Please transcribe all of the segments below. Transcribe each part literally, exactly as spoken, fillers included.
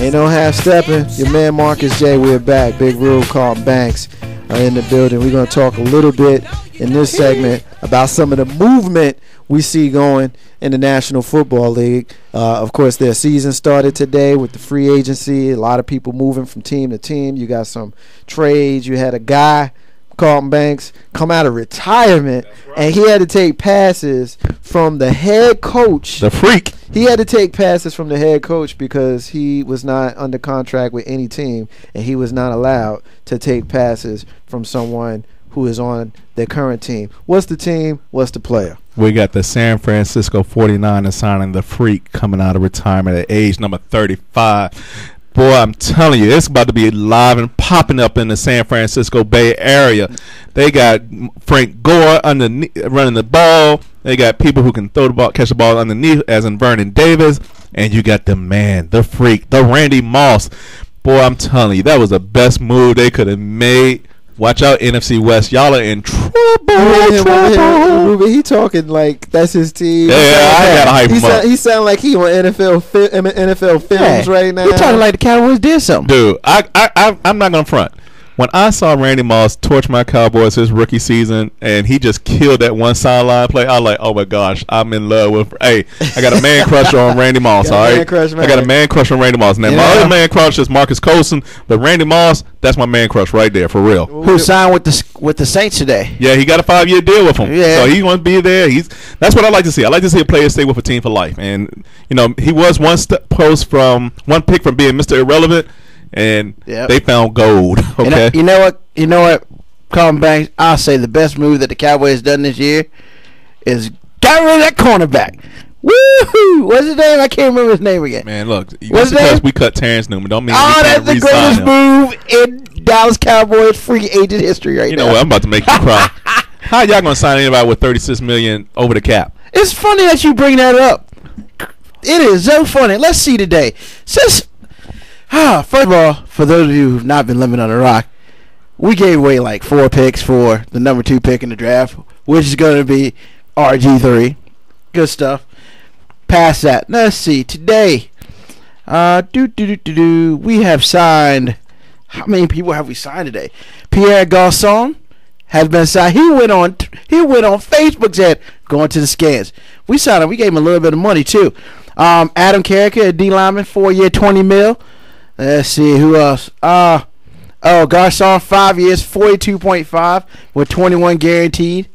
Ain't no half stepping. Your man Marcus J. We're back. Big Rube, Carlton Banks are in the building. We're going to talk a little bit in this segment about some of the movement we see going in the National Football League. Uh, of course, their season started today with the free agency. A lot of people moving from team to team. You got some trades. You had a guy, Carlton Banks, come out of retirement, right, and he had to take passes from the head coach. The freak. He had to take passes from the head coach because he was not under contract with any team, and he was not allowed to take passes from someone who is on their current team. What's the team? What's the player? We got the San Francisco forty-niners signing the freak coming out of retirement at age number thirty-five. Boy, I'm telling you, it's about to be live and popping up in the San Francisco Bay Area. They got Frank Gore underneath, running the ball. They got people who can throw the ball, catch the ball underneath, as in Vernon Davis. And you got the man, the freak, the Randy Moss. Boy, I'm telling you, that was the best move they could have made. Watch out, N F C West. Y'all are in trouble. Yeah, trouble. Ruben, he talking like that's his team. Yeah, yeah, I gotta hype he him sound, up. He sound like he on N F L fi- N F L films Hey, right now. You talking like the Cowboys did something. Dude, I, I, I, I'm not going to front. When I saw Randy Moss torch my Cowboys his rookie season, and he just killed that one sideline play, I was like, oh my gosh, I'm in love with. Hey, I got a man crush on Randy Moss. Got a All man right, crush, man. I got a man crush on Randy Moss. Now Yeah. my other man crush is Marcus Colson, but Randy Moss, that's my man crush right there for real. Who signed with the with the Saints today? Yeah, he got a five year deal with him. Yeah. So he's going to be there. He's that's what I like to see. I like to see a player stay with a team for life. And you know, he was one step post from one pick from being Mister Irrelevant. And Yep. they found gold. Okay. You know, you know what? You know what? Carlton Banks, I'll say the best move that the Cowboys done this year is got rid of that cornerback. Woohoo! What's his name? I can't remember his name again. Man, look, What's just his because name? we cut Terrence Newman don't mean Oh, we that's can't the re-sign greatest him. move in Dallas Cowboys free agent history right You now. know what? I'm about to make you cry. How y'all gonna sign anybody with thirty-six million dollars over the cap? It's funny that you bring that up. It is so funny. Let's see today. Since ah, first of all, for those of you who've not been living on a rock, we gave away like four picks for the number two pick in the draft, which is going to be R G three. Good stuff. Past that, let's see today. Uh, do do do do do. We have signed. How many people have we signed today? Pierre Garçon has been signed. He went on. He went on Facebook, said going to the scans. We signed him. We gave him a little bit of money too. Um, Adam Carricker, a D lineman, four year, twenty mil. Let's see who else. Uh oh, Garçon, five years, forty-two point five with twenty-one guaranteed.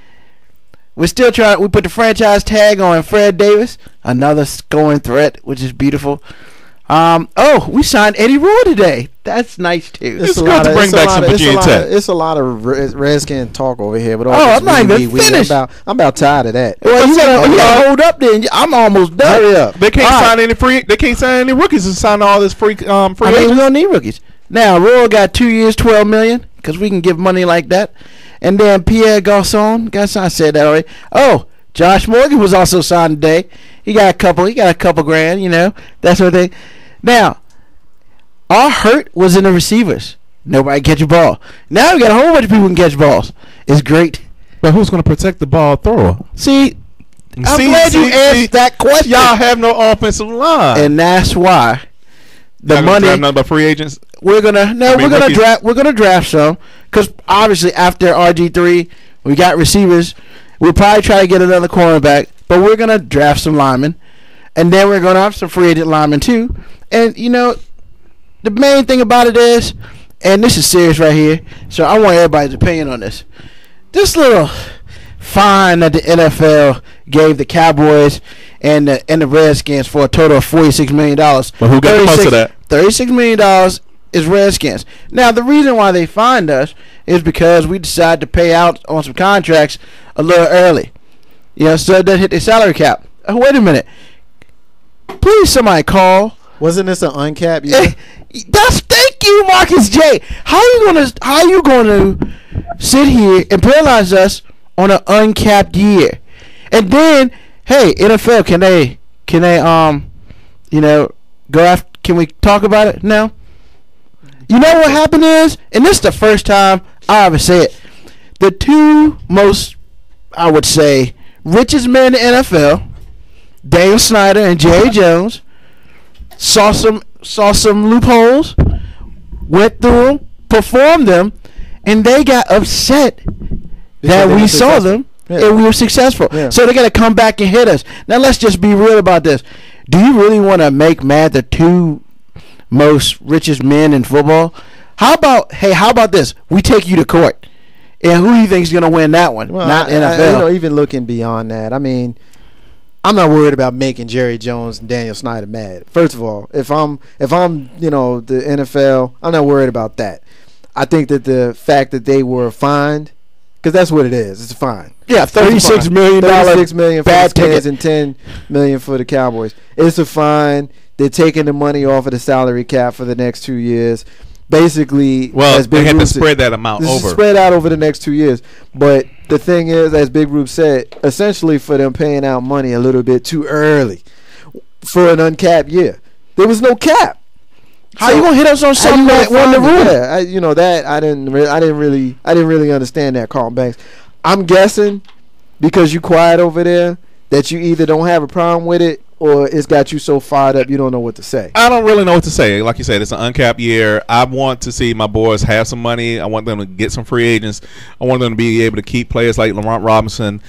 We're still trying. We put the franchise tag on Fred Davis, another scoring threat, which is beautiful. Um, oh, we signed Eddie Roy today. That's nice too. It's a good lot to of- bring it's a back lot some of- it's a Virginia lot of- Tech. It's a lot of Red- Redskin talk over here, but all Oh, this I'm not wee, even wee, wee, finished. I'm about, I'm about tired of that. Well, you gotta, you gotta hold up then. I'm almost done. Hurry up. They can't All right. sign any free. They can't sign any rookies and sign all this free um free I mean, we agents. don't need rookies. Now, Roy got two years, twelve million, because we can give money like that. And then Pierre Garçon, guys, I said that already. Oh, Josh Morgan was also signed today. He got a couple. He got a couple grand. You know, that sort of thing. Now, our hurt was in the receivers. Nobody catch a ball. Now we got a whole bunch of people who can catch balls. It's great. But who's going to protect the ball thrower? See, I'm See, glad you see, asked see, that question. Y'all have no offensive line. And that's why the Y'all gonna money. draft nothing but free agents. We're gonna no, I mean, we're gonna rookies. draft. We're gonna draft some because obviously after R G three, we got receivers. We'll probably try to get another cornerback, but we're gonna draft some linemen, and then we're gonna have some free agent linemen too. And you know, the main thing about it is, and this is serious right here, so I want everybody's opinion on this. This little fine that the N F L gave the Cowboys and the and the Redskins for a total of forty-six million dollars. But who got the most of that? thirty-six million dollars is Redskins. Now, the reason why they fined us is because we decided to pay out on some contracts a little early. You know, so that hit the salary cap. Uh, wait a minute. Please, somebody call. Wasn't this an uncapped year? That's thank you, Marcus J. How you gonna how you gonna sit here and penalize us on an uncapped year, and then hey, N F L, can they can they um you know go after? Can we talk about it now? You know what happened is, and this is the first time I ever say it. The two most, I would say, richest men in the N F L, Daniel Snyder and Jerry Jones, saw some saw some loopholes, went through them, performed them, and they got upset that they we were saw successful. them Yeah. and we were successful. Yeah. So they're gonna come back and hit us. Now let's just be real about this. Do you really want to make mad the two most richest men in football? How about hey? How about this? We take you to court, and who do you think is gonna win that one? Well, Not I, N F L. I, you know, even looking beyond that, I mean, I'm not worried about making Jerry Jones and Daniel Snyder mad. First of all, if I'm if I'm you know the N F L, I'm not worried about that. I think that the fact that they were fined, because that's what it is, it's a fine. Yeah, thirty-six million dollars thirty-six million for bad the Skins ticket. and ten million for the Cowboys. It's a fine. They're taking the money off of the salary cap for the next two years. Basically, Well, as they Big had to Rube said- spread that amount this is over. spread out over the next two years. But the thing is, as Big Rube said, essentially for them paying out money a little bit too early for an uncapped year. There was no cap. How So, you gonna hit us on how something you gonna that won the find it? rule? Yeah, I, you know that I didn't. Re- I didn't really. I didn't really understand that, Carlton Banks. I'm guessing because you quiet over there that you either don't have a problem with it or it's got you so fired up you don't know what to say. I don't really know what to say. Like you said, it's an uncapped year. I want to see my boys have some money. I want them to get some free agents. I want them to be able to keep players like Laurent Robinson.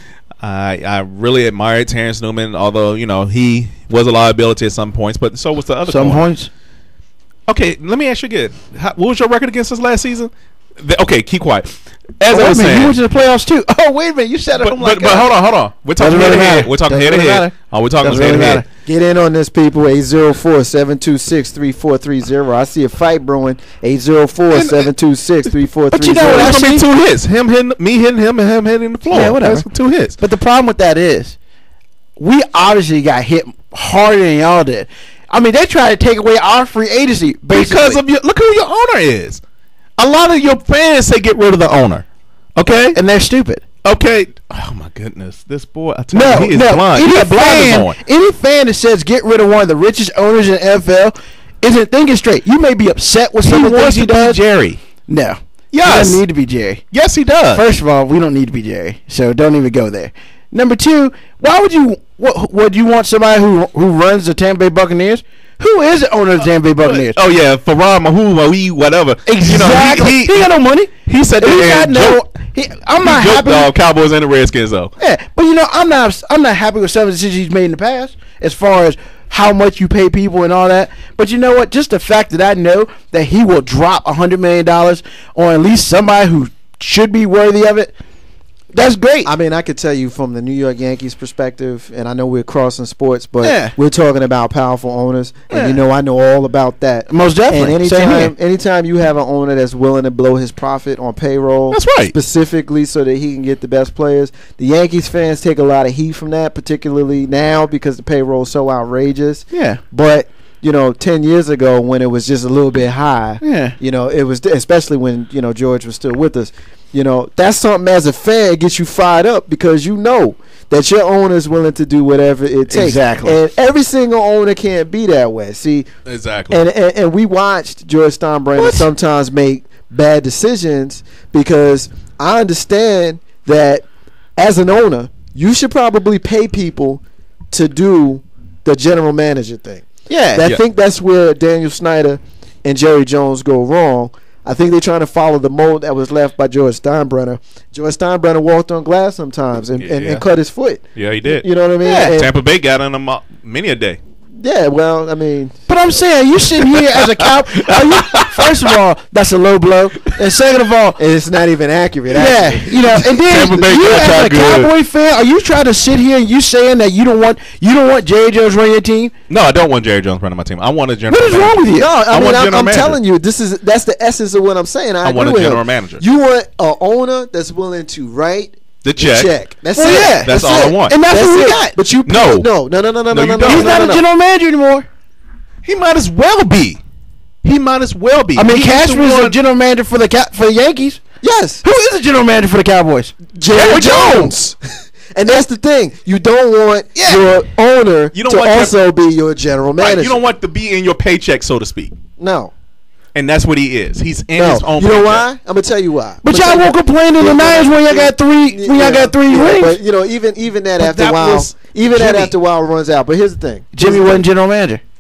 I I really admired Terrence Newman, although you know he was a liability at some points, but so was the other. Some corner. points. Okay, let me ask you again. How, what was your record against us last season? The, okay, keep quiet. As Oh, I wait a was minute, saying, you went to the playoffs too. Oh, wait a minute, you said it. but, I'm like, but, but hold on, hold on. We're talking Doesn't head really to head. matter. We're talking Doesn't head to really head. matter. Oh, we're talking Doesn't head to really head. matter. Get in on this, people. eight zero four, seven two six, three four three zero. I see a fight brewing. eight zero four, seven two six, three four But three you know zero. what I That's gonna be see- two hits. Him hitting me, hitting him, and him hitting the floor. Yeah, whatever. That's two hits. But the problem with that is, we obviously got hit harder than y'all did. I mean, they tried to take away our free agency basically. Because of your look who your owner is. A lot of your fans say get rid of the owner. Okay, and they're stupid. okay. Oh my goodness, this boy! I tell No, you, he is no. blind. Any He got blinders fan, on. any fan that says get rid of one of the richest owners in the N F L isn't thinking straight. You may be upset with He some of the wants things to he be does. Jerry. No, Yes. he doesn't need to be Jerry. Yes, he does. First of all, we don't need to be Jerry, so don't even go there. Number two, why would you? What would you want somebody who who runs the Tampa Bay Buccaneers? Who is the owner of the Tampa Bay Buccaneers? Oh yeah, Farrar Mahu, Mahi, whatever. Exactly. You know, he, he, he, got no money. he said He that got and no. joke, He, I'm he not joked happy. the Cowboys and the Redskins though. Yeah, but you know, I'm not. I'm not happy with some of the decisions he's made in the past, as far as how much you pay people and all that. But you know what? Just the fact that I know that he will drop a hundred million dollars on at least somebody who should be worthy of it. That's great. I mean, I could tell you from the New York Yankees perspective, and I know we're crossing sports, but Yeah. we're talking about powerful owners, and Yeah. you know I know all about that. Most definitely. And Same anytime, here. anytime you have an owner that's willing to blow his profit on payroll, That's right. specifically so that he can get the best players, the Yankees fans take a lot of heat from that, particularly now because the payroll is so outrageous. Yeah. But you know, ten years ago when it was just a little bit high, Yeah. you know, it was especially when you know George was still with us. You know, that's something as a fan gets you fired up because you know that your owner is willing to do whatever it takes. Exactly. And every single owner can't be that way. See, Exactly. and and, and we watched George Steinbrenner What? sometimes make bad decisions because I understand that as an owner, you should probably pay people to do the general manager thing. Yeah. I Yeah. think that's where Daniel Snyder and Jerry Jones go wrong. I think they're trying to follow the mold that was left by George Steinbrenner. George Steinbrenner walked on glass sometimes and, and, Yeah. and cut his foot. yeah, he did. You know what I mean? Yeah. And- Tampa Bay got on him uh, many a day. yeah, well, I mean, But I'm saying, you sitting here as a cow. Are you, first of all, that's a low blow, and second of all, it's not even accurate. yeah, Actually. you know, and then Tampa Bay you got as y'all a good. Cowboy fan, are you trying to sit here and you saying that you don't want you don't want Jerry Jones running your team? No, I don't want Jerry Jones running my team. I want a general. What is manager. wrong with you? No, I, I mean, want a I'm, general I'm manager. telling you, this is that's the essence of what I'm saying. I, I agree want a with general him. manager. You want an owner that's willing to write The the check. check. That's Well, it. yeah. That's all I it. want. And that's, That's what we it. got. But you No. no no no no no No, no you no. don't. He's no, not no, a no. general manager anymore. He might as well be. He might as well be. I mean, He used to Cashman is a want- general manager for the Ca- for the Yankees. Yes, Who is a general manager for the Cowboys? Jerry Jones. And that's the thing. You don't want Yeah. your owner You don't to want your- also be your general Right, manager. you don't want to be in your paycheck, so to speak. no. And that's what he is. He's in No. his own You know paycheck. why? I'm gonna tell you why. But I'ma y'all tell you won't why. complain to the Yeah, Niners when y'all yeah, got three when y'all got three yeah, rings. But you know, even even that But after that a while, was even that Jimmy. after a while runs out. But here's the thing. Jimmy Here's the wasn't thing. general manager.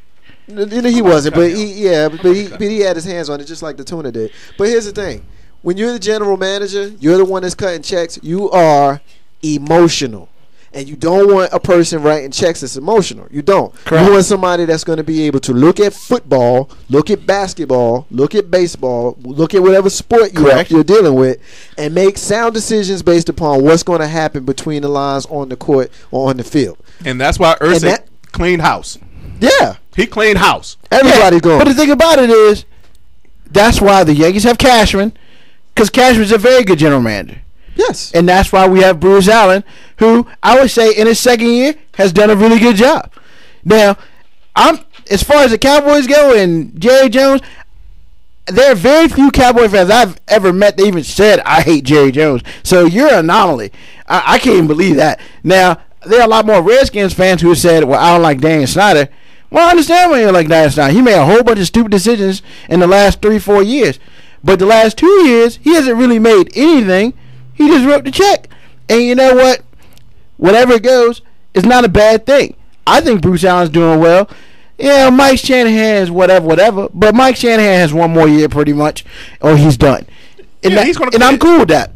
He wasn't, but he yeah, but he but he had his hands on it just like the tuna did. But here's the thing: when you're the general manager, you're the one that's cutting checks. You are emotional, and you don't want a person writing checks that's emotional. You don't. Correct. You want somebody that's going to be able to look at football, look at basketball, look at baseball, look at whatever sport you are, you're dealing with, and make sound decisions based upon what's going to happen between the lines on the court or on the field. And that's why Ursay that- cleaned house. Yeah, He cleaned house. everybody Yeah, going. But the thing about it is, that's why the Yankees have Cashman, because Cashman's a very good general manager. Yes. And that's why we have Bruce Allen, who I would say in his second year has done a really good job. Now, I'm as far as the Cowboys go and Jerry Jones, there are very few Cowboy fans I've ever met that even said I hate Jerry Jones. So you're an anomaly. I, I can't even believe that. Now, there are a lot more Redskins fans who said, well, I don't like Daniel Snyder. Well, I understand why you don't like Daniel Snyder. He made a whole bunch of stupid decisions in the last three, four years. But the last two years, he hasn't really made anything. He just wrote the check. And you know what? Whatever it goes, it's not a bad thing. I think Bruce Allen's doing well. Yeah, Mike Shanahan is whatever, whatever. But Mike Shanahan has one more year pretty much, or he's done. And, Yeah, that- he's gonna and I'm quit. cool with that.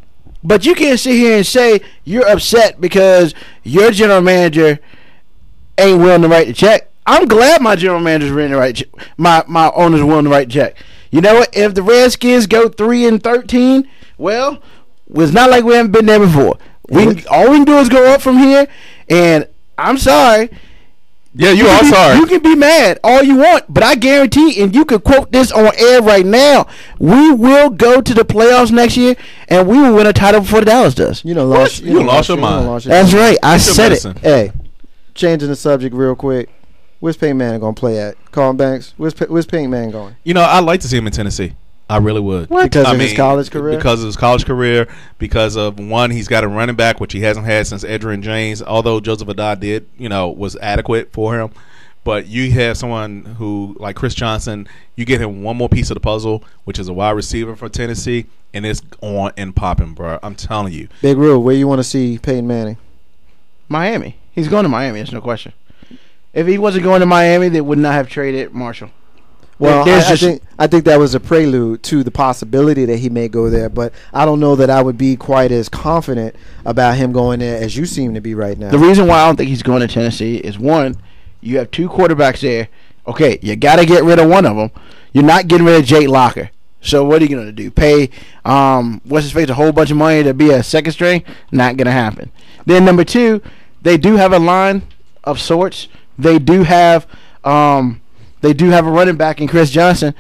But you can't sit here and say you're upset because your general manager ain't willing to write the check. I'm glad my general manager's willing to write. Che- my my owner's willing to write the check. You know what? If the Redskins go three and thirteen, well, it's not like we haven't been there before. We can, all we can do is go up from here. And I'm sorry. Yeah, you, You are can be- sorry. You can be mad all you want, but I guarantee, and you can quote this on air right now, we will go to the playoffs next year, and we will win a title before the Dallas does. You know, lost. You done lost your you done mind. lost your That's mind. right. I It's your said medicine. it. Hey, changing the subject real quick. Where's Peyton Manning gonna play at? Colin Banks. Where's Pe- Where's Peyton Manning going? You know, I'd like to see him in Tennessee. I really would. What? Because I of his mean, college career. Because of his college career. Because of one, he's got a running back, which he hasn't had since Edgerrin James. Although Joseph Adad did, you know, was adequate for him. But you have someone who, like Chris Johnson, you get him one more piece of the puzzle, which is a wide receiver for Tennessee, and it's on and popping, bro. I'm telling you. Big Rule, where you want to see Peyton Manning? Miami. He's going to Miami. There's no question. If he wasn't going to Miami, they would not have traded Marshall. Well, I, There's I just- think I think that was a prelude to the possibility that he may go there, but I don't know that I would be quite as confident about him going there as you seem to be right now. The reason why I don't think he's going to Tennessee is, one, you have two quarterbacks there. Okay, you got to get rid of one of them. You're not getting rid of Jake Locker. So what are you going to do? Pay um, what's his face a whole bunch of money to be a second string? Not going to happen. Then number two, they do have a line of sorts. They do have um, they do have a running back in Chris Johnson.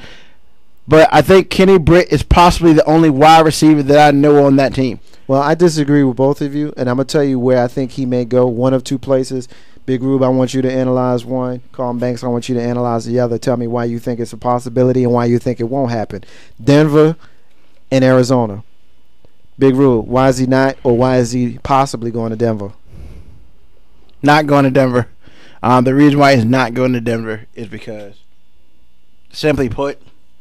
But I think Kenny Britt is possibly the only wide receiver that I know on that team. Well, I disagree with both of you, and I'm going to tell you where I think he may go, one of two places. Big Rube, I want you to analyze one. Colin Banks, I want you to analyze the other. Tell me why you think it's a possibility and why you think it won't happen. Denver and Arizona. Big Rube, why is he not, or why is he possibly going to Denver? Not going to Denver. Um, the reason why he's not going to Denver is because, simply put,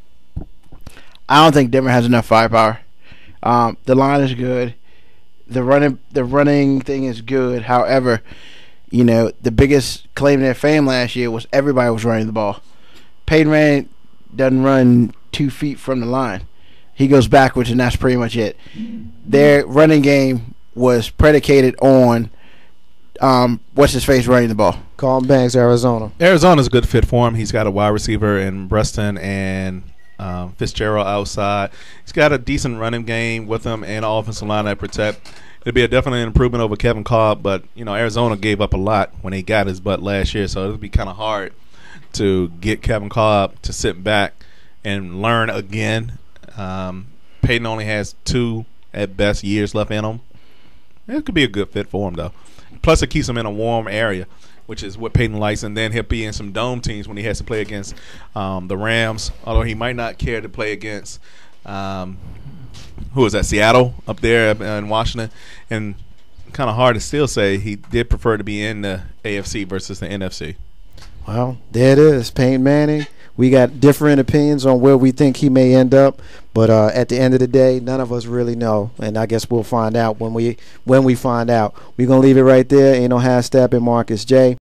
I don't think Denver has enough firepower. Um, the line is good. The running the running thing is good. However, you know, the biggest claim to their fame last year was everybody was running the ball. Peyton Manning doesn't run two feet from the line. He goes backwards, and that's pretty much it. Their running game was predicated on um, what's his face running the ball. Colin Banks, Arizona. Arizona's a good fit for him. He's got a wide receiver in Preston and um, Fitzgerald outside. He's got a decent running game with him and an offensive line that protect. It'll be a definitely an improvement over Kevin Cobb, but you know Arizona gave up a lot when he got his butt last year, so it'll be kind of hard to get Kevin Cobb to sit back and learn again. Um, Peyton only has two at best years left in him. It could be a good fit for him though. Plus, it keeps him in a warm area, which is what Peyton likes, and then he'll be in some dome teams when he has to play against um, the Rams. Although he might not care to play against. Um, Who is that? Seattle up there in Washington, and kind of hard to still say he did prefer to be in the A F C versus the N F C. Well, there it is, Peyton Manning. We got different opinions on where we think he may end up, but uh, at the end of the day, none of us really know, and I guess we'll find out when we when we find out. We're gonna leave it right there. Ain't no half stepping, Marcus J.